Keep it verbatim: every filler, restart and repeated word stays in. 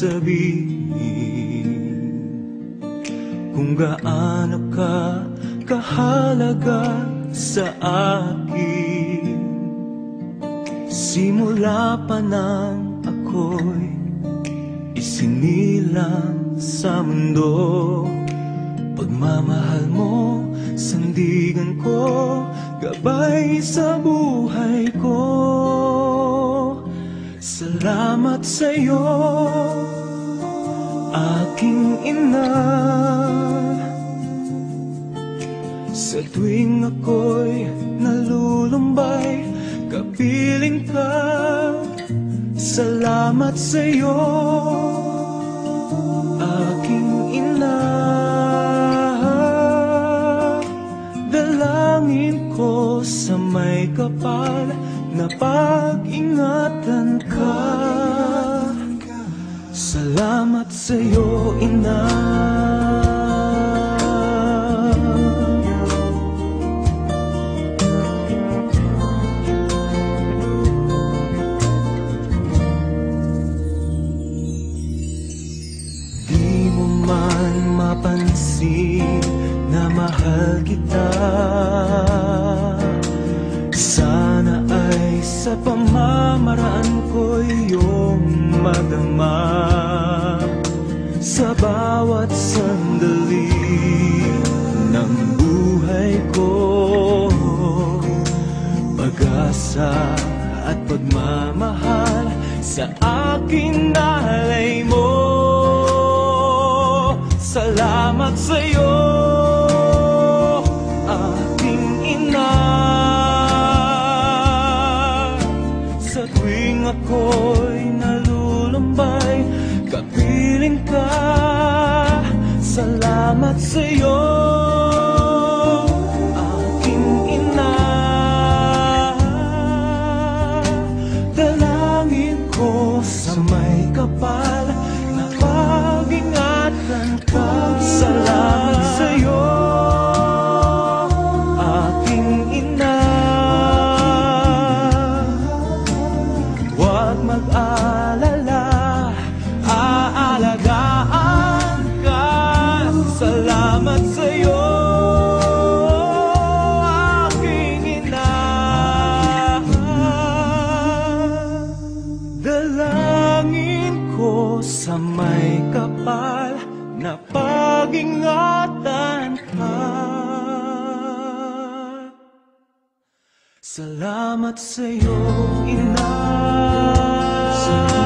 sabihin kung gaano ka kahalaga sa akin. Simula pa nang ako'y isinilang sa mundo, pagmamahal mo, sandigan ko, gabay sa buhay ko. Salamat sa'yo, aking ina. Sa tuwing ako'y nalulumbay, kapiling ka. Salamat sa'yo, aking ina. Dalangin ko sa may kapal na pag-ingatan ka. Salamat sa'yo, ina. Mapansin na mahal kita, sana ay sa pamamaraan ko iyong madama. Sa bawat sandali ng buhay ko, pag-asa at pagmamahal sa akin nalay mo. Salamat sa'yo, aking ina. Sa tuwing ako'y nalulumbay, kapiling ka. Salamat sa'yo, aking ina. Dalangin ko sa may kapal na pag-ingatan ka. Salamat sa'yo, aking ina. Huwag mag-alala, aalagaan ka. Salamat sa'yo, aking ina. Dalangin ko sa may kapal na pag-ingatan ka. Salamat sa'yo, ina.